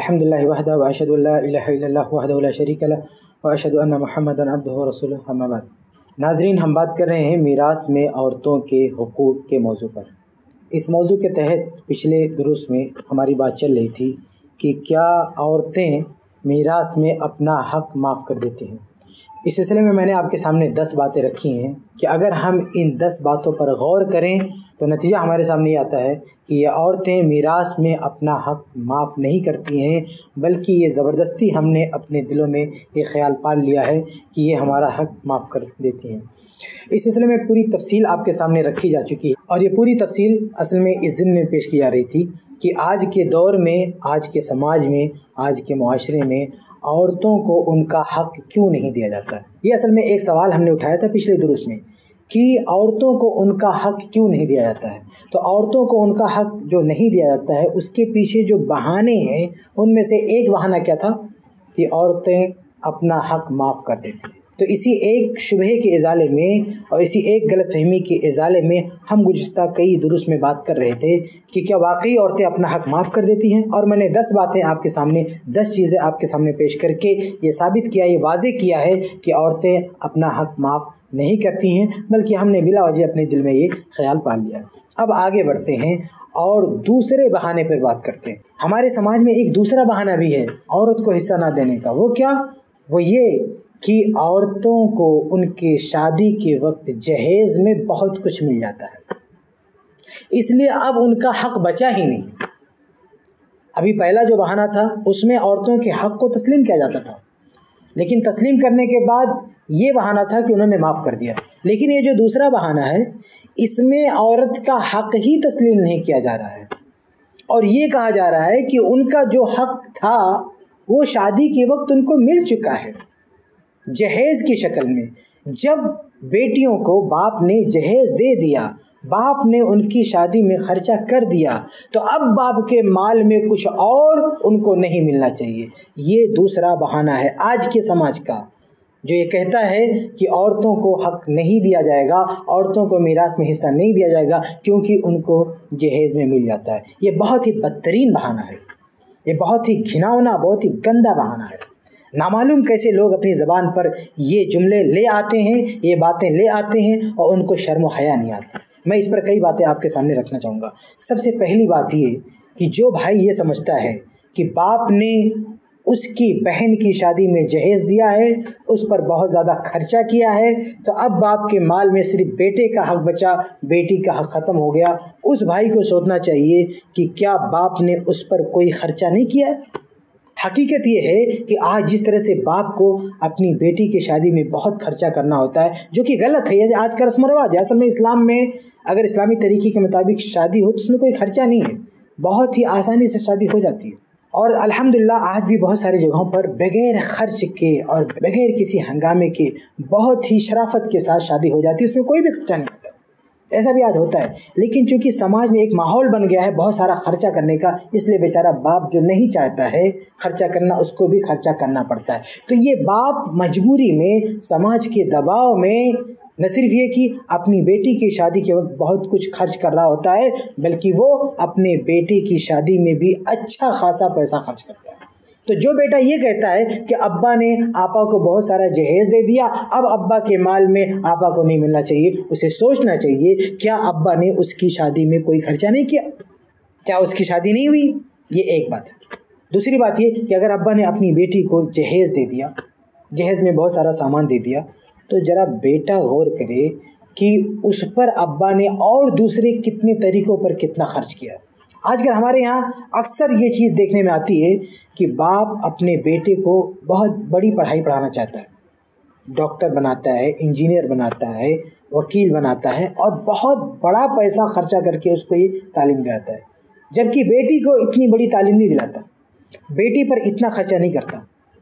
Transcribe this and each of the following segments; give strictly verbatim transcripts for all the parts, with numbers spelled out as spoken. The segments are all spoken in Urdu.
الحمدللہ وحدہ واشہد ان لا الہ الا اللہ وحدہ لا شریک لہ واشہد ان محمدا عبدہ ورسولہ اما بعد۔ ناظرین، ہم بات کر رہے ہیں میراث میں عورتوں کے حقوق کے موضوع پر۔ اس موضوع کے تحت پچھلے دروس میں ہماری بات چل رہی تھی کہ کیا عورتیں میراث میں اپنا حق معاف کر دیتی ہیں۔ اس سلسلے میں میں نے آپ کے سامنے دس باتیں رکھی ہیں کہ اگر ہم ان دس باتوں پر غور کریں تو نتیجہ ہمارے سامنے یہ آتا ہے کہ یہ عورتیں میراث میں اپنا حق معاف نہیں کرتی ہیں، بلکہ یہ زبردستی ہم نے اپنے دلوں میں یہ خیال پال لیا ہے کہ یہ ہمارا حق معاف کر دیتی ہیں۔ اس سلسلے میں پوری تفصیل آپ کے سامنے رکھی جا چکی ہے، اور یہ پوری تفصیل اصل میں اس دن میں پیش کی جا رہی تھی کہ آج کے دور میں، آج کے سماج میں، آج کے معاشرے میں عورتوں کو ان کا حق کیوں نہیں دیا جاتا ہے۔ یہ اصل میں ایک سوال ہم نے اٹھایا تھا پچھلے دروس میں کہ عورتوں کو ان کا حق کیوں نہیں دیا جاتا ہے۔ تو عورتوں کو ان کا حق جو نہیں دیا جاتا ہے اس کے پیچھے جو بہانے ہیں ان میں سے ایک بہانہ کیا تھا کہ عورتیں اپنا حق معاف کر دیتی ہیں۔ تو اسی ایک شبہے کے ازالے میں اور اسی ایک غلط فہمی کے ازالے میں ہم گزشتہ کئی دروس میں بات کر رہے تھے کہ کیا واقعی عورتیں اپنا حق معاف کر دیتی ہیں، اور میں نے دس باتیں آپ کے سامنے دس چیزیں آپ کے سامنے پیش کر کے یہ ثابت کیا، یہ واضح کیا ہے کہ عورتیں اپنا حق معاف نہیں کرتی ہیں، بلکہ ہم نے بلا وجہ اپنے دل میں یہ خیال پال لیا۔ اب آگے بڑھتے ہیں اور دوسرے بہانے پر بات کرتے ہیں۔ ہمارے سماج میں ایک دوسرا بہانہ بھی ہے عورت کو حصہ نہ دینے کا۔ وہ کیا؟ وہ یہ کہ عورتوں کو ان کے شادی کے وقت جہیز میں بہت کچھ مل جاتا ہے، اس لیے اب ان کا حق بچا ہی نہیں۔ ابھی پہلا جو بہانہ تھا اس میں عورتوں کے حق کو تسلیم کیا جاتا تھا، لیکن تسلیم کرنے کے بعد یہ بہانہ تھا کہ انہوں نے معاف کر دیا۔ لیکن یہ جو دوسرا بہانہ ہے اس میں عورت کا حق ہی تسلیم نہیں کیا جا رہا ہے، اور یہ کہا جا رہا ہے کہ ان کا جو حق تھا وہ شادی کے وقت ان کو مل چکا ہے جہیز کی شکل میں۔ جب بیٹیوں کو باپ نے جہیز دے دیا، باپ نے ان کی شادی میں خرچہ کر دیا، تو اب باپ کے مال میں کچھ اور ان کو نہیں ملنا چاہیے۔ یہ دوسرا بہانہ ہے آج کے سماج کا، جو یہ کہتا ہے کہ عورتوں کو حق نہیں دیا جائے گا، عورتوں کو میراث میں حصہ نہیں دیا جائے گا کیونکہ ان کو جہیز میں مل جاتا ہے۔ یہ بہت ہی بدترین بہانہ ہے، یہ بہت ہی گھناؤنا، بہت ہی گندا بہانہ ہے۔ نامعلوم کیسے لوگ اپنی زبان پر یہ جملے لے آتے ہیں، یہ باتیں لے آتے ہیں، اور ان کو شرم و حیا نہیں آتی۔ میں اس پر کئی باتیں آپ کے سامنے رکھنا چاہوں گا۔ سب سے پہلی بات یہ کہ جو بھائی یہ سمجھتا ہے کہ باپ نے اس کی بہن کی شادی میں جہیز دیا ہے، اس پر بہت زیادہ خرچہ کیا ہے، تو اب باپ کے مال میں صرف بیٹے کا حق بچا، بیٹی کا حق ختم ہو گیا، اس بھائی کو سوچنا چاہیے کہ کیا باپ نے اس پر کوئی خرچہ نہیں کیا؟ حقیقت یہ ہے کہ آج جس طرح سے باپ کو اپنی بیٹی کی شادی میں بہت خرچہ کرنا ہوتا ہے، جو کہ غلط ہے، یہ آج کا رسم و رواج ہے۔ اصل میں اسلام میں اگر اسلامی طریقے کے مطابق شادی ہو تو اس میں کوئی خرچہ نہیں ہے، بہت ہی آسانی سے شادی ہو جاتی ہے۔ اور الحمدللہ آج بھی بہت ساری جگہوں پر بغیر خرچ کے اور بغیر کسی ہنگامے کے بہت ہی شرافت کے ساتھ شادی ہو جاتی ہے، اس میں کوئی بھی خرچہ نہیں ہوتا، ایسا بھی آج ہوتا ہے۔ لیکن چونکہ سماج میں ایک ماحول بن گیا ہے بہت سارا خرچہ کرنے کا، اس لیے بیچارہ باپ جو نہیں چاہتا ہے خرچہ کرنا، اس کو بھی خرچہ کرنا پڑتا ہے۔ تو یہ باپ مجبوری میں، سماج کے دباؤ میں نہ صرف یہ کہ اپنی بیٹی کی شادی کے وقت بہت کچھ خرچ کر رہا ہوتا ہے، بلکہ وہ اپنے بیٹے کی شادی میں بھی اچھا خاصا پیسہ خرچ کرتا ہے۔ تو جو بیٹا یہ کہتا ہے کہ ابا نے آپا کو بہت سارا جہیز دے دیا، اب ابا کے مال میں آپا کو نہیں ملنا چاہیے، اسے سوچنا چاہیے کیا ابا نے اس کی شادی میں کوئی خرچہ نہیں کیا؟ کیا اس کی شادی نہیں ہوئی؟ یہ ایک بات ہے۔ دوسری بات یہ کہ اگر ابا نے اپنی بیٹی کو جہیز دے دیا، جہیز میں بہت سارا سامان دے دیا، تو ذرا بیٹا غور کرے کہ اس پر ابا نے اور دوسرے کتنے طریقوں پر کتنا خرچ کیا۔ آج کل ہمارے یہاں اکثر یہ چیز دیکھنے میں آتی ہے کہ باپ اپنے بیٹے کو بہت بڑی پڑھائی پڑھانا چاہتا ہے، ڈاکٹر بناتا ہے، انجینئر بناتا ہے، وکیل بناتا ہے، اور بہت بڑا پیسہ خرچہ کر کے اس کو یہ تعلیم دلاتا ہے، جبکہ بیٹی کو اتنی بڑی تعلیم نہیں دلاتا، بیٹی پر اتنا خرچہ نہیں کرتا۔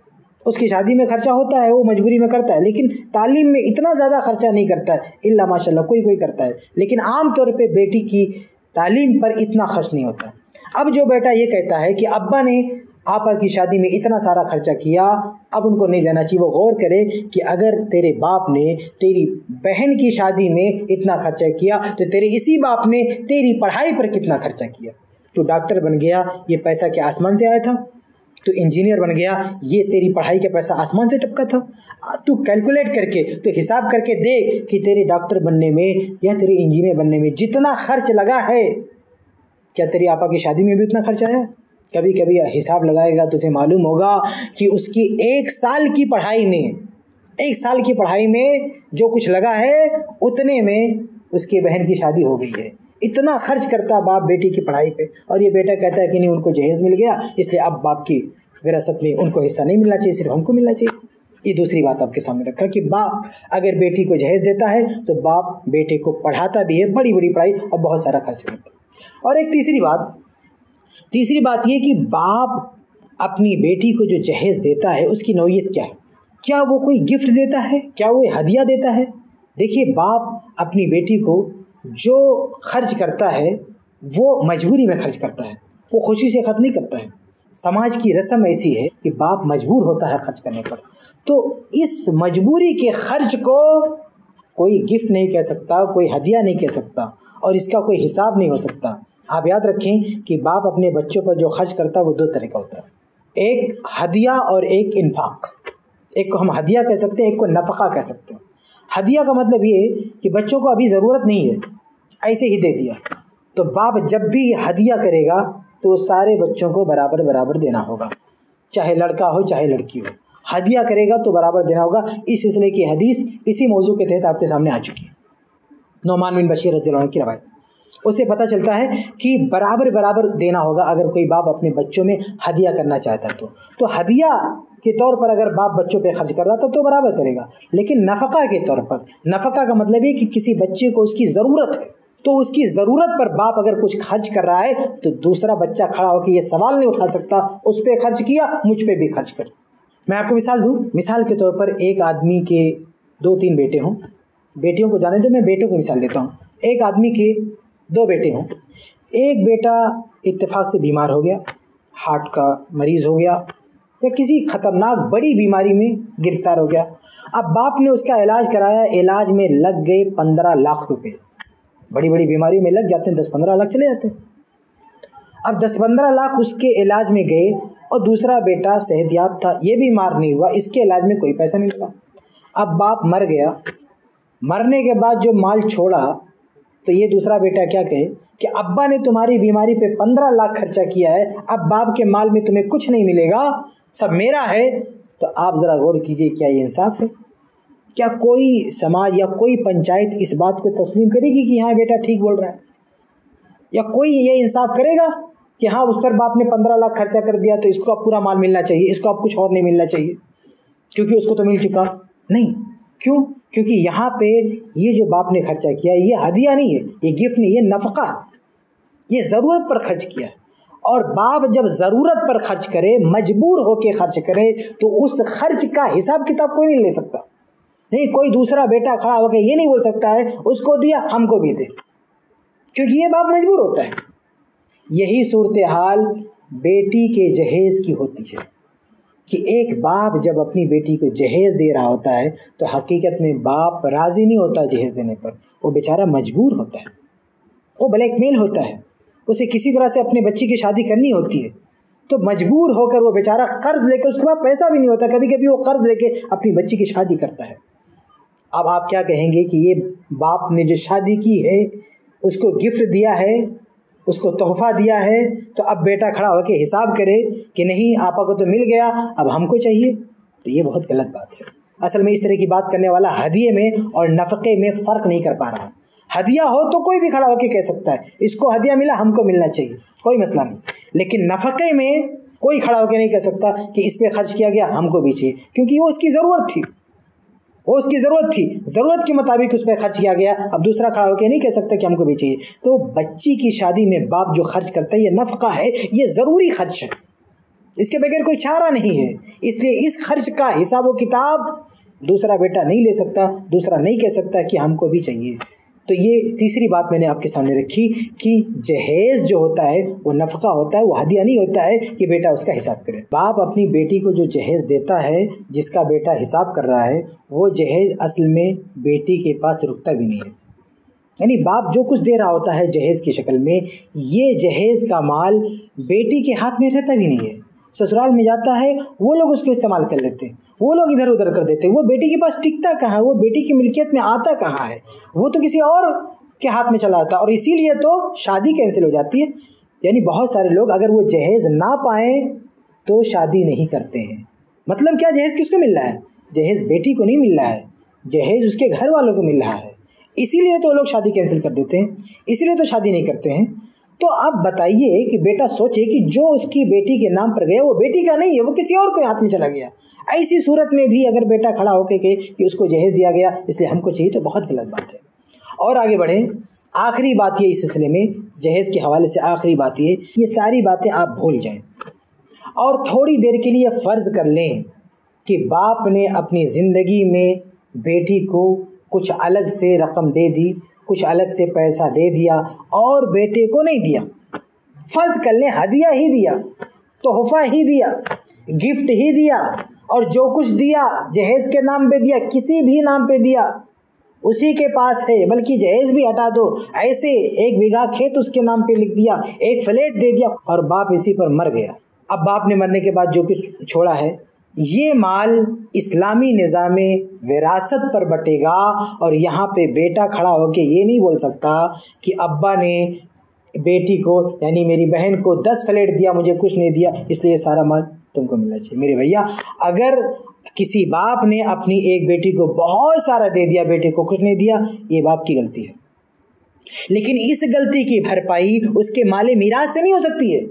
اس کی شادی میں خرچہ ہوتا ہے، وہ مجبوری میں کرتا ہے، لیکن تعلیم میں اتنا زیادہ خرچہ نہیں کرتا ہے، الا ماشاء اللہ کوئی کوئی کرتا ہے، لیکن عام طور پہ بیٹی کی تعلیم پر اتنا خرچ نہیں ہوتا۔ اب جو بیٹا یہ کہتا ہے کہ ابا نے آپا کی شادی میں اتنا سارا خرچہ کیا، اب ان کو نہیں دینا چاہیے، وہ غور کرے کہ اگر تیرے باپ نے تیری بہن کی شادی میں اتنا خرچہ کیا تو تیرے اسی باپ نے تیری پڑھائی پر کتنا خرچہ کیا۔ تو ڈاکٹر بن گیا، یہ پیسہ کیا آسمان سے آیا تھا؟ تو انجینئر بن گیا، یہ تیری پڑھائی کا پیسہ آسمان سے ٹپکا تھا؟ تو کیلکولیٹ کر کے، تو حساب کر کے دیکھ کہ تیرے ڈاکٹر بننے میں یا تیرے انجینئر بننے میں جتنا خرچ لگا ہے، کیا تیری آپا کی شادی میں بھی اتنا خرچ آیا؟ کبھی کبھی حساب لگائے گا تو اسے معلوم ہوگا کہ اس کی ایک سال کی پڑھائی میں ایک سال کی پڑھائی میں جو کچھ لگا ہے اتنے میں اس کی بہن کی شادی ہو گئی ہے۔ اتنا خرچ کرتا باپ بیٹی کی پڑھائی پہ، اور یہ بیٹا کہتا ہے کہ نہیں، ان کو جہیز مل گیا اس لیے اب باپ کی وراثت میں ان کو حصہ نہیں ملنا چاہیے، صرف ہم کو ملنا چاہیے۔ یہ دوسری بات آپ کے سامنے رکھا کہ باپ اگر بیٹی کو جہیز دیتا ہے تو باپ بیٹے کو پڑھاتا بھی ہے، بڑی بڑی پڑھائی، اور بہت سارا خرچ کرتا ہے۔ اور ایک تیسری بات تیسری بات یہ کہ باپ اپنی بیٹی کو جو جہیز دیتا ہے اس کی نوعیت کیا ہے؟ کیا وہ کوئی گفٹ دیتا ہے؟ کیا وہ ہدیہ دیتا ہے؟ دیکھیے، باپ اپنی بیٹی کو جو خرچ کرتا ہے وہ مجبوری میں خرچ کرتا ہے، وہ خوشی سے خرچ نہیں کرتا ہے۔ سماج کی رسم ایسی ہے کہ باپ مجبور ہوتا ہے خرچ کرنے پر، تو اس مجبوری کے خرچ کو کوئی گفٹ نہیں کہہ سکتا، کوئی ہدیہ نہیں کہہ سکتا، اور اس کا کوئی حساب نہیں ہو سکتا۔ آپ یاد رکھیں کہ باپ اپنے بچوں پر جو خرچ کرتا ہے وہ دو طرح کا ہوتا ہے، ایک ہدیہ اور ایک انفاق۔ ایک کو ہم ہدیہ کہہ سکتے ہیں، ایک کو نفقہ کہہ سکتے ہیں۔ ہدیہ کا مطلب یہ کہ بچوں کو ابھی ضرورت نہیں ہے، ایسے ہی دے دیا، تو باپ جب بھی ہدیہ کرے گا تو سارے بچوں کو برابر برابر دینا ہوگا، چاہے لڑکا ہو چاہے لڑکی ہو، ہدیہ کرے گا تو برابر دینا ہوگا۔ اس سلسلے کی حدیث اسی موضوع کے تحت آپ کے سامنے آ چکی ہے، نعمان بن بشیر رضی اللہ عنہ کی روایت۔ اس سے پتہ چلتا ہے کہ برابر برابر دینا ہوگا۔ اگر کوئی باپ اپنے بچوں میں ہدیہ کرنا چاہتا ہے تو تو ہدیہ کے طور پر اگر باپ بچوں پہ خرچ کر رہا تھا تو برابر کرے گا، لیکن نفقہ کے طور پر، نفقہ کا مطلب یہ کہ کسی بچے کو اس کی ضرورت ہے تو اس کی ضرورت پر باپ اگر کچھ خرچ کر رہا ہے تو دوسرا بچہ کھڑا ہو کے یہ سوال نہیں اٹھا سکتا اس پہ خرچ کیا، مجھ پہ بھی خرچ کر۔ میں آپ کو مثال دوں، مثال کے طور پر ایک آدمی کے دو تین بیٹے ہوں، بیٹیوں کو جانے دیں، میں بیٹوں کو مثال دیتا ہوں۔ ایک آدمی کے دو بیٹے ہوں، ایک بیٹا اتفاق سے بیمار ہو گیا، ہارٹ کا مریض ہو گیا یا کسی خطرناک بڑی بیماری میں گرفتار ہو گیا۔ اب باپ نے اس کا علاج کرایا، علاج میں لگ گئے پندرہ لاکھ روپے۔ بڑی بڑی بیماریوں میں لگ جاتے ہیں دس پندرہ لاکھ چلے جاتے ہیں۔ اب دس پندرہ لاکھ اس کے علاج میں گئے، اور دوسرا بیٹا صحت یاب تھا، یہ بیمار نہیں ہوا، اس کے علاج میں کوئی پیسہ نہیں لگا۔ اب باپ مر گیا، مرنے کے بعد جو مال چھوڑا تو یہ دوسرا بیٹا کیا کہے کہ ابا نے تمہاری بیماری پہ پندرہ لاکھ خرچہ کیا ہے، اب باپ کے مال میں تمہیں کچھ نہیں ملے گا، سب میرا ہے۔ تو آپ ذرا غور کیجئے، کیا یہ انصاف ہے؟ کیا کوئی سماج یا کوئی پنچایت اس بات کو تسلیم کرے گی کہ ہاں بیٹا ٹھیک بول رہا ہے؟ یا کوئی یہ انصاف کرے گا کہ ہاں اس پر باپ نے پندرہ لاکھ خرچہ کر دیا تو اس کو اب پورا مال ملنا چاہیے، اس کو اب کچھ اور نہیں ملنا چاہیے کیونکہ اس کو تو مل چکا؟ نہیں۔ کیوں؟ کیونکہ یہاں پہ یہ جو باپ نے خرچہ کیا یہ ہدیہ نہیں ہے، یہ گفٹ نہیں، یہ نفقہ، یہ ضرورت پر خرچ کیا ہے۔ اور باپ جب ضرورت پر خرچ کرے، مجبور ہو کے خرچ کرے، تو اس خرچ کا حساب کتاب کوئی نہیں لے سکتا۔ نہیں، کوئی دوسرا بیٹا کھڑا ہو کے یہ نہیں بول سکتا ہے اس کو دیا ہم کو بھی دے، کیونکہ یہ باپ مجبور ہوتا ہے۔ یہی صورتحال بیٹی کے جہیز کی ہوتی ہے کہ ایک باپ جب اپنی بیٹی کو جہیز دے رہا ہوتا ہے تو حقیقت میں باپ راضی نہیں ہوتا جہیز دینے پر، وہ بیچارہ مجبور ہوتا ہے، وہ بلیک میل ہوتا ہے، اسے کسی طرح سے اپنے بچی کی شادی کرنی ہوتی ہے، تو مجبور ہو کر وہ بیچارہ قرض لے کے، اس کے بعد پیسہ بھی نہیں ہوتا، کبھی کبھی وہ قرض لے کے اپنی بچی کی شادی کرتا ہے۔ اب آپ کیا کہیں گے کہ یہ باپ نے جو شادی کی ہے اس کو گفٹ دیا ہے، اس کو تحفہ دیا ہے، تو اب بیٹا کھڑا ہو کے حساب کرے کہ نہیں آپا کو تو مل گیا اب ہم کو چاہیے، تو یہ بہت غلط بات ہے۔ اصل میں اس طرح کی بات کرنے والا ہدیے میں اور نفقے میں فرق نہیں کر پا رہا۔ ہدیہ ہو تو کوئی بھی کھڑا ہو کے کہہ سکتا ہے اس کو ہدیہ ملا ہم کو ملنا چاہیے، کوئی مسئلہ نہیں، لیکن نفقے میں کوئی کھڑا ہو کے نہیں کہہ سکتا کہ اس پہ خرچ کیا گیا ہم کو بھی چاہیے، کیونکہ وہ اس کی ضرورت تھی، وہ اس کی ضرورت تھی، ضرورت کے مطابق اس پہ خرچ کیا گیا، اب دوسرا کھڑا ہو کے نہیں کہہ سکتا کہ ہم کو بھی چاہیے۔ تو بچی کی شادی میں باپ جو خرچ کرتا ہے یہ نفقہ ہے، یہ ضروری خرچ ہے، اس کے بغیر کوئی چارہ نہیں ہے، اس لیے اس خرچ کا حساب و کتاب دوسرا بیٹا نہیں لے سکتا، دوسرا نہیں کہہ سکتا کہ ہم کو بھی چاہیے۔ تو یہ تیسری بات میں نے آپ کے سامنے رکھی کہ جہیز جو ہوتا ہے وہ نفقہ ہوتا ہے، وہ ہدیہ نہیں ہوتا ہے کہ بیٹا اس کا حساب کرے۔ باپ اپنی بیٹی کو جو جہیز دیتا ہے، جس کا بیٹا حساب کر رہا ہے، وہ جہیز اصل میں بیٹی کے پاس رکتا بھی نہیں ہے، یعنی باپ جو کچھ دے رہا ہوتا ہے جہیز کی شکل میں، یہ جہیز کا مال بیٹی کے ہاتھ میں رہتا بھی نہیں ہے، ससुराल में जाता है वो लोग उसको इस्तेमाल कर लेते हैं, वो लोग इधर उधर कर देते हैं। वो बेटी के पास टिकता कहाँ है, वो बेटी की मिल्कियत में आता कहाँ है, वो तो किसी और के हाथ में चला आता है। और इसीलिए तो शादी कैंसिल हो जाती है। यानी बहुत सारे लोग अगर वो जहेज़ ना पाएँ तो शादी नहीं करते हैं। मतलब क्या, जहेज़ किसको मिल रहा है? जहेज़ बेटी को नहीं मिल रहा है, जहेज़ उसके घर वालों को मिल रहा है। इसीलिए तो लोग शादी कैंसिल कर देते हैं, इसीलिए तो शादी नहीं करते हैं। तो आप बताइए कि बेटा सोचे कि जो उसकी बेटी के नाम पर गया वो बेटी का नहीं है, वो किसी और के हाथ में चला गया। ऐसी सूरत में भी अगर बेटा खड़ा होकर के कि उसको जहेज़ दिया गया इसलिए हमको चाहिए, तो बहुत गलत बात है। और आगे बढ़ें, आखिरी बात ये इस सिलसिले में जहेज़ के हवाले से आखिरी बात ये ये सारी बातें आप भूल जाएं और थोड़ी देर के लिए फ़र्ज़ कर लें कि बाप ने अपनी ज़िंदगी में बेटी को कुछ अलग से रकम दे दी, कुछ अलग से पैसा दे दिया और बेटे को नहीं दिया। फ़र्ज़ कर लें हदिया ही दिया, तोहफ़ा ही दिया, गिफ्ट ही दिया, और जो कुछ दिया जहेज़ के नाम पे दिया, किसी भी नाम पे दिया, उसी के पास है। बल्कि जहेज़ भी हटा दो, ऐसे एक बीघा खेत उसके नाम पे लिख दिया, एक फ्लैट दे दिया और बाप इसी पर मर गया। अब बाप ने मरने के बाद जो कुछ छोड़ा है ये माल इस्लामी निज़ाम विरासत पर बटेगा। और यहाँ पे बेटा खड़ा होकर ये नहीं बोल सकता कि अब्बा ने बेटी को यानी मेरी बहन को दस फ्लैट दिया, मुझे कुछ नहीं दिया, इसलिए सारा माल तुमको मिलना चाहिए। मेरे भैया, अगर किसी बाप ने अपनी एक बेटी को बहुत सारा दे दिया, बेटे को कुछ नहीं दिया, ये बाप की गलती है। लेकिन इस गलती की भरपाई उसके माले मीरास से नहीं हो सकती है।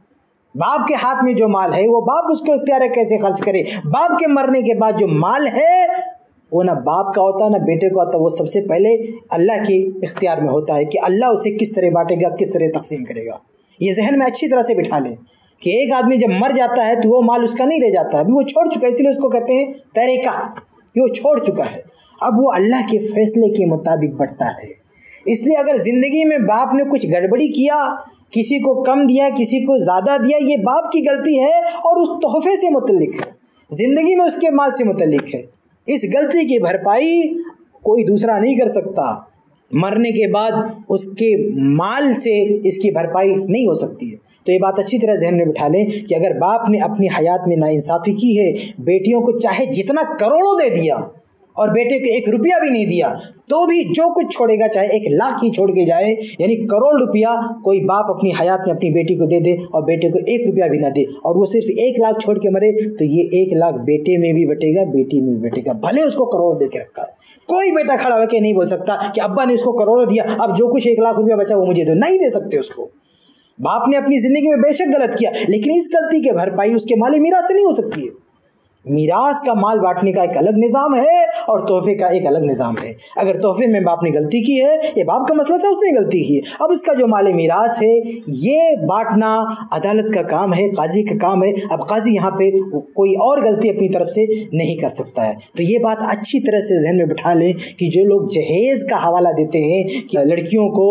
बाप के हाथ में जो माल है वो बाप उसको इख्तियार कैसे खर्च करे। बाप के मरने के बाद जो माल है वो ना बाप का होता ना बेटे का होता, वो सबसे पहले अल्लाह के इख्तियार में होता है कि अल्लाह उसे किस तरह बांटेगा, किस तरह तकसीम करेगा। ये जहन में अच्छी तरह से बिठा लें कि एक आदमी जब मर जाता है तो वो माल उसका नहीं रह जाता, अभी वो छोड़ चुका है, इसलिए उसको कहते हैं तरीका, कि वो छोड़ चुका है, अब वो अल्लाह के फैसले के मुताबिक बढ़ता है। इसलिए अगर ज़िंदगी में बाप ने कुछ गड़बड़ी किया, किसी को कम दिया, किसी को ज़्यादा दिया, ये बाप की गलती है और उस तोहफे से मुतल्लिक है, ज़िंदगी में उसके माल से मुतल्लिक है। इस गलती की भरपाई कोई दूसरा नहीं कर सकता। मरने के बाद उसके माल से इसकी भरपाई नहीं हो सकती है। तो ये बात अच्छी तरह जहन में बिठा लें कि अगर बाप ने अपनी हयात में नाइंसाफ़ी की है, बेटियों को चाहे जितना करोड़ों दे दिया और बेटे को एक रुपया भी नहीं दिया, तो भी जो कुछ छोड़ेगा चाहे एक लाख ही छोड़ के जाए, यानी करोड़ रुपया कोई बाप अपनी हयात में अपनी बेटी को दे दे और बेटे को एक रुपया भी ना दे और वो सिर्फ एक लाख छोड़ के मरे, तो ये एक लाख बेटे में भी बटेगा, बेटी में भी बटेगा, भले उसको करोड़ दे के रखा है। कोई बेटा खड़ा होकर नहीं बोल सकता कि अब्बा ने उसको करोड़ों दिया, अब जो कुछ एक लाख रुपया बचा वो मुझे दो, नहीं दे सकते उसको। बाप ने अपनी ज़िंदगी में बेशक गलत किया, लेकिन इस गलती के भरपाई उसके माल मीरास से नहीं हो सकती है। मीरास का माल बांटने का एक अलग निज़ाम है और तोहफे का एक अलग निज़ाम है। अगर तोहफे में बाप ने गलती की है, ये बाप का मसला था, उसने गलती की है, अब उसका जो माल मीरास है ये बांटना अदालत का काम है, काजी का काम है। अब काजी यहाँ पे कोई और गलती अपनी तरफ से नहीं कर सकता है। तो ये बात अच्छी तरह से जहन में बिठा लें कि जो लोग जहेज़ का हवाला देते हैं कि लड़कियों को,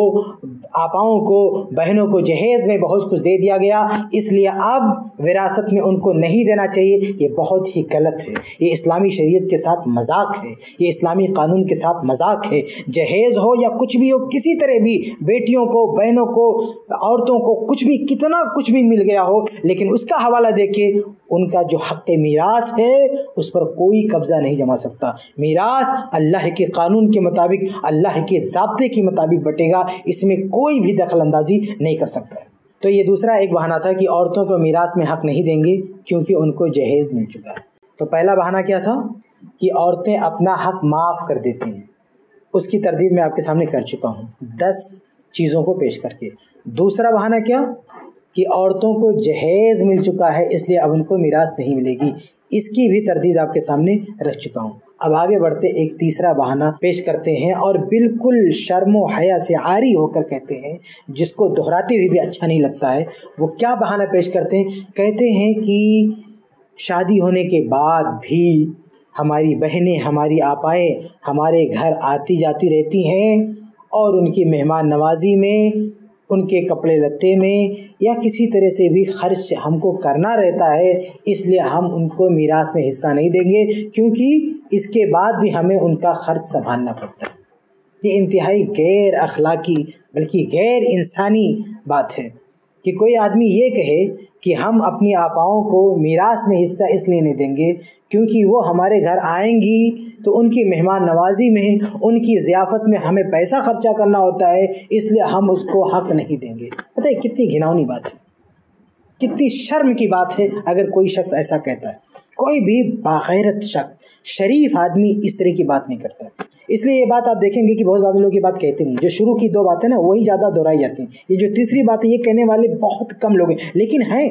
आपाओं को, बहनों को जहेज़ में बहुत कुछ दे दिया गया इसलिए अब विरासत में उनको नहीं देना चाहिए, ये बहुत ही गलत है। ये इस्लामी शरीयत के साथ मजाक है, ये इस्लामी कानून के साथ मजाक है। जहेज़ हो या कुछ भी हो, किसी तरह भी बेटियों को, बहनों को, औरतों को कुछ भी, कितना कुछ भी मिल गया हो, लेकिन उसका हवाला देके उनका जो हक़ मीरास है उस पर कोई कब्ज़ा नहीं जमा सकता। मीरास अल्लाह के कानून के मुताबिक, अल्लाह के ज़ाब्ते के मुताबिक बटेगा, इसमें कोई भी दखल अंदाजी नहीं कर सकता है। तो ये दूसरा एक बहाना था कि औरतों को मीरास में हक़ नहीं देंगे क्योंकि उनको जहेज़ मिल चुका है। तो पहला बहाना क्या था कि औरतें अपना हक़ माफ़ कर देती हैं, उसकी तरदीद मैं आपके सामने कर चुका हूँ दस चीज़ों को पेश करके। दूसरा बहाना क्या कि औरतों को जहेज़ मिल चुका है इसलिए अब उनको मीरास नहीं मिलेगी, इसकी भी तरदीद आपके सामने रख चुका हूँ। अब आगे बढ़ते एक तीसरा बहाना पेश करते हैं और बिल्कुल शर्मो हया से आरी होकर कहते हैं, जिसको दोहराते हुए भी अच्छा नहीं लगता है। वो क्या बहाना पेश करते हैं? कहते हैं कि शादी होने के बाद भी हमारी बहनें, हमारी आपाएँ हमारे घर आती जाती रहती हैं और उनकी मेहमान नवाजी में, उनके कपड़े लत्ते में या किसी तरह से भी खर्च हमको करना रहता है, इसलिए हम उनको मीरास में हिस्सा नहीं देंगे क्योंकि इसके बाद भी हमें उनका खर्च संभालना पड़ता है। ये इंतहाई गैर अखलाकी बल्कि गैर इंसानी बात है। کہ کوئی آدمی یہ کہے کہ ہم اپنی آپاؤں کو میراث میں حصہ اس لیے نہیں دیں گے کیونکہ وہ ہمارے گھر آئیں گی تو ان کی مہمان نوازی میں ان کی ضیافت میں ہمیں پیسہ خرچہ کرنا ہوتا ہے، اس لیے ہم اس کو حق نہیں دیں گے۔ پتہ ہے کتنی گھناؤنی بات ہے، کتنی شرم کی بات ہے اگر کوئی شخص ایسا کہتا ہے۔ کوئی بھی باغیرت شخص، شریف آدمی اس طرح کی بات نہیں کرتا ہے۔ اس لیے یہ بات آپ دیکھیں گے کہ بہت زیادہ لوگ یہ بات کہتے نہیں، جو شروع کی دو باتیں نا وہی زیادہ دہرائی جاتی ہیں۔ یہ جو تیسری بات ہے یہ کہنے والے بہت کم لوگ ہیں، لیکن ہیں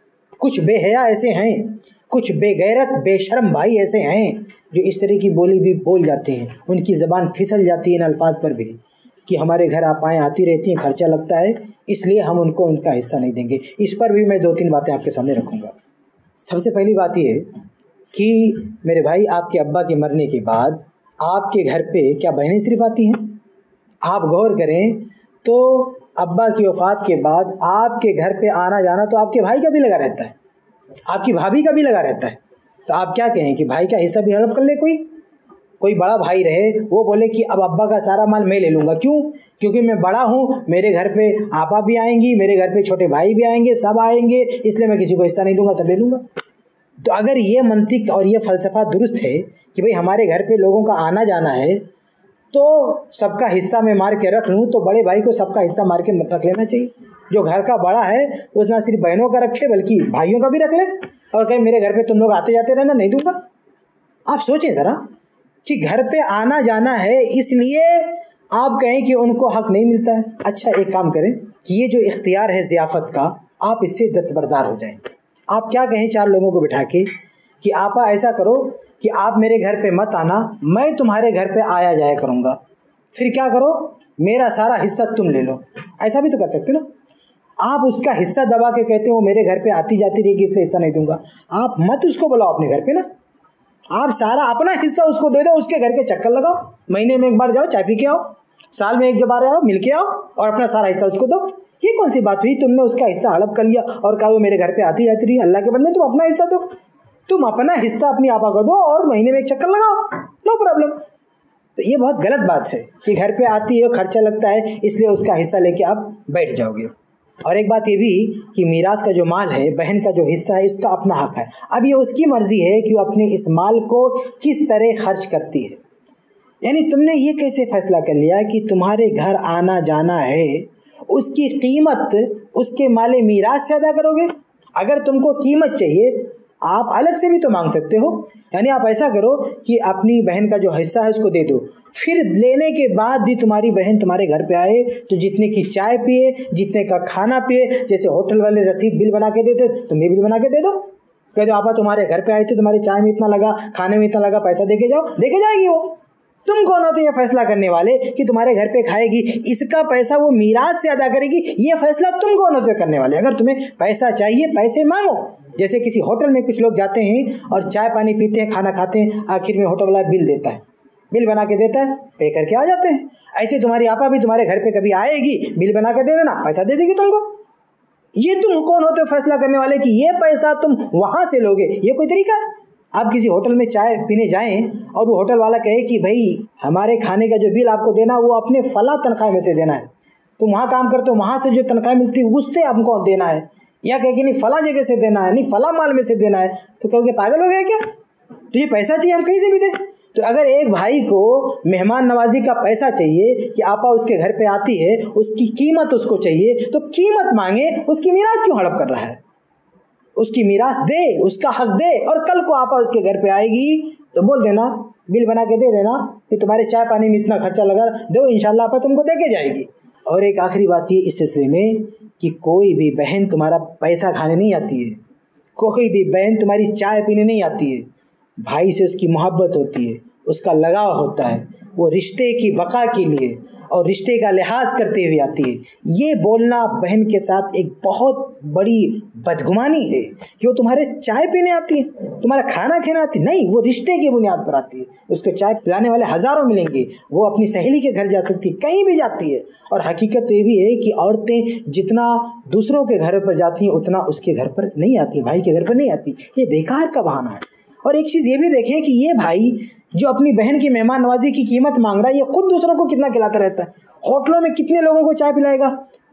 کچھ بے حیا ایسے ہیں، کچھ بے غیرت بے شرم بھائی ایسے ہیں جو اس طرح کی بولی بھی بول جاتے ہیں، ان کی زبان پھسل جاتی ہے ان الفاظ پر بھی کہ ہمارے گھر آپ آئیں آتی رہتی ہیں، خرچہ لگتا ہے، اس لیے ہم ان کو ان کا حصہ نہیں دیں گے۔ اس پر بھی میں دو تین باتیں آپ کے سامنے رکھوں گا۔ سب سے پہلی بات یہ ہے کہ میرے بھائی آپ کے ابا کے مرنے کے بعد آپ کے گھر پہ کیا بہنیں صرف آتی ہیں؟ آپ غور کریں تو ابا کی وفات کے بعد آپ کے گھر پہ آنا جانا تو آپ کے بھائی کا بھی لگا رہتا ہے، آپ کی بھابھی کا بھی لگا رہتا ہے۔ تو آپ کیا کہیں کہ بھائی کا حصہ بھی ہڑپ کر لے؟ کوئی کوئی بڑا بھائی رہے وہ بولے کہ اب ابا کا سارا مال میں لے لوں گا، کیوں؟ کیونکہ میں بڑا ہوں، میرے گھر پہ آپا بھی آئیں گی، میرے گھر پہ چھوٹے بھائی بھی آئیں گے، سب آئیں گے، اس لیے میں کسی کو حصہ نہیں دوں گا، سب لے لوں گا۔ تو اگر یہ منطق اور یہ فلسفہ درست ہے کہ بھئی ہمارے گھر پہ لوگوں کا آنا جانا ہے تو سب کا حصہ میں مار کے رکھ لوں، تو بڑے بھائی کو سب کا حصہ مار کے رکھ لینا چاہیے۔ جو گھر کا بڑا ہے وہ نہ صرف بہنوں کا رکھے بلکہ بھائیوں کا بھی رکھ لے، اور کہیں میرے گھر پہ تم لوگ آتے جاتے رہنا، نہیں دوں گا۔ آپ سوچیں ذرا کہ گھر پہ آنا جانا ہے اس لیے آپ کہیں کہ ان کو حق نہیں ملتا ہے۔ اچھا ایک کام کریں کہ یہ جو اختیار ہے ضیافت کا آپ اس سے دستبردار ہو جائیں۔ آپ کیا کہیں چار لوگوں کو بٹھا کے کہ آپا ایسا کرو کہ آپ میرے گھر پہ مت آنا، میں تمہارے گھر پہ آیا جایا کروں گا، پھر کیا کرو میرا سارا حصہ تم لے لو۔ ایسا بھی تو کر سکتے نا۔ آپ اس کا حصہ دبا کے کہتے ہو میرے گھر پہ آتی جاتی رہے گی اس لیے حصہ نہیں دوں گا۔ آپ مت اس کو بلاؤ اپنے گھر پہ نا، آپ سارا اپنا حصہ اس کو دے دو، اس کے گھر کے چکر لگاؤ، مہینے میں ایک بار جاؤ چائے پی کے آؤ، سال میں ایک بار آؤ مل کے آؤ اور اپنا سارا حصہ اس کو دو۔ یہ کون سی بات ہوئی؟ تم نے اس کا حصہ ہڑپ کر لیا اور کہا وہ میرے گھر پہ آتی جاتی رہی۔ اللہ کے بندے تم اپنا حصہ دو، تم اپنا حصہ اپنی آپا کو دو اور مہینے میں ایک چکر لگاؤ، نو پرابلم۔ تو یہ بہت غلط بات ہے کہ گھر پہ آتی ہے خرچہ لگتا ہے اس لیے اس کا حصہ لے کے آپ بیٹھ جاؤ گے۔ اور ایک بات یہ بھی کہ میراث کا جو مال ہے، بہن کا جو حصہ ہے، اس کا اپنا حق ہے۔ اب یہ اس کی مرضی ہے کہ وہ اپنے اس مال کو کس طرح خرچ کرتی ہے۔ یعنی تم نے یہ کیسے فیصلہ کر لیا کہ تمہارے گھر آنا جانا ہے، اس کی قیمت اس کے مال میراث سے ادا کرو گے؟ اگر تم کو قیمت چاہیے آپ الگ سے بھی تو مانگ سکتے ہو۔ یعنی آپ ایسا کرو کہ اپنی بہن کا جو حصہ ہے اس کو دے دو، پھر لینے کے بعد بھی تمہاری بہن تمہارے گھر پہ آئے تو جتنے کی چائے پیے، جتنے کا کھانا پیے، جیسے ہوٹل والے رسید بل بنا کے دیتے تم یہ بل بنا کے دے دو، کہ جو آپا تمہارے گھر پہ آئے تھے تمہاری چائے میں اتنا لگا، کھانے میں اتنا لگا، پیسہ دے کے جاؤ، دے کے جائے گی وہ۔ تم کون ہوتے یہ فیصلہ کرنے والے کہ تمہارے گھر پہ کھائے گی، اس کا پیسہ وہ میراث سے ادا کرے گی؟ یہ فیصلہ تم کون ہوتے کرنے والے؟ اگر تمہیں پیسہ چاہیے پیسے مانگو۔ جیسے کسی ہوٹل میں کچھ لوگ جاتے ہیں اور چائے پانی پیتے ہیں، کھانا کھاتے ہیں، آخر میں ہوٹل والا بل دیتا ہے، بل بنا کے دیتا ہے، پے کر کے آ جاتے ہیں۔ ایسے تمہاری آپا بھی تمہارے گھر پہ کبھی آئے گی، بل بنا کے دے دینا، پیسہ دے دے گی تم کو۔ یہ تم کون ہوتے ہو فیصلہ کرنے والے کہ یہ پیسہ تم وہاں سے لوگے؟ یہ کوئی طریقہ ہے؟ آپ کسی ہوٹل میں چائے پینے جائیں اور وہ ہوٹل والا کہے کہ بھائی ہمارے کھانے کا جو بل آپ کو دینا وہ اپنے فلاں تنخواہ میں سے دینا ہے، تم وہاں کام کرتے ہو وہاں سے جو تنخواہ ملتی ہے اس سے ہم کو دینا ہے، یا کہ نہیں فلاں جگہ سے دینا ہے، نہیں فلاں مال میں سے دینا ہے، تو کہو گے پاگل ہو گئے کیا؟ تو یہ پیسہ چاہیے ہم کہیں سے بھی دیں۔ تو اگر ایک بھائی کو مہمان نوازی کا پیسہ چاہیے کہ آپا اس کے گھر پہ آتی ہے، اس کی قیمت اس کو چاہیے، تو قیمت مانگے، اس کی میراث کیوں ہڑپ کر رہا ہے؟ اس کی میراث دے، اس کا حق دے، اور کل کو آپا اس کے گھر پہ آئے گی تو بول دینا، بل بنا کے دے دینا کہ تمہارے چائے پانی میں اتنا خرچہ لگا، دو انشاءاللہ آپا تم کو دے کے جائے گی۔ اور ایک آخری بات یہ اس سلسلے میں کہ کوئی بھی بہن تمہارا پیسہ کھانے نہیں آتی ہے، کوئی بھی بہن تمہاری چائے پینے نہیں آتی ہے۔ بھائی سے اس کی محبت ہوتی ہے، اس کا لگاؤ ہوتا ہے، وہ رشتے کی بقا کے لیے اور رشتے کا لحاظ کرتے ہوئے آتی ہے۔ یہ بولنا بہن کے ساتھ ایک بہت بڑی بدگمانی ہے کہ وہ تمہارے چائے پینے آتی ہے، تمہارا کھانا کھانا آتی ہے، نہیں، وہ رشتے کی بنیاد پر آتی ہے۔ اس کو چائے پلانے والے ہزاروں ملیں گے، وہ اپنی سہیلی کے گھر جا سکتی، کہیں بھی جاتی ہے۔ اور حقیقت تو یہ بھی ہے کہ عورتیں جتنا دوسروں کے گھر پر جاتی ہیں اتنا اس کے گھر پر نہیں آتی، بھائی کے گھر پر نہیں آتی۔ یہ بیکار کا بہانہ ہے۔ اور ایک چیز یہ بھی دیکھیں کہ یہ بھائی جو اپنی بہن کی مہمان نوازی کی قیمت مانگ رہا ہے، یہ خود دوسروں کو کتنا کھلاتا رہتا ہے، ہوٹلوں میں کتنے لوگوں کو چائے پلائے گا،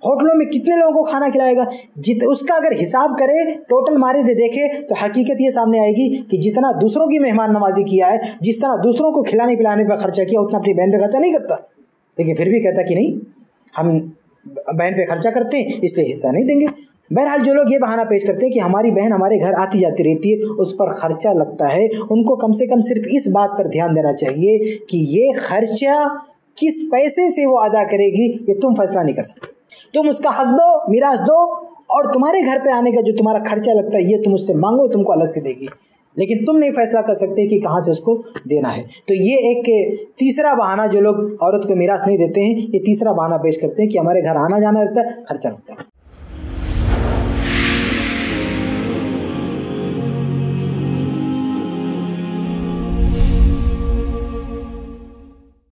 ہوٹلوں میں کتنے لوگوں کو کھانا کھلائے گا؟ جت اس کا اگر حساب کرے ٹوٹل مارے دے دیکھے تو حقیقت یہ سامنے آئے گی کہ جتنا دوسروں کی مہمان نوازی کیا ہے، جس طرح دوسروں کو کھلانے پلانے پہ خرچہ کیا، اتنا اپنی بہن پہ خرچہ نہیں کرتا، لیکن پھر بھی کہتا کہ نہیں ہم بہن پہ خرچہ کرتے ہیں اس لیے حصہ نہیں دیں گے۔ بہرحال جو لوگ یہ بہانہ پیش کرتے ہیں کہ ہماری بہن ہمارے گھر آتی جاتی رہتی ہے، اس پر خرچہ لگتا ہے، ان کو کم سے کم صرف اس بات پر دھیان دینا چاہیے کہ یہ خرچہ کس پیسے سے وہ ادا کرے گی یہ تم فیصلہ نہیں کر سکتے۔ تم اس کا حق دو، میراث دو، اور تمہارے گھر پہ آنے کا جو تمہارا خرچہ لگتا ہے یہ تم اس سے مانگو، تم کو الگ سے دے گی، لیکن تم نہیں فیصلہ کر سکتے کہ کہاں سے اس کو دینا ہے۔ تو یہ ایک تیسرا بہانہ جو لوگ عورت کو میراث نہیں دیتے ہیں، یہ تیسرا بہانہ پیش کرتے ہیں کہ ہمارے گھر آنا جانا رہتا ہے، خرچہ لگتا ہے۔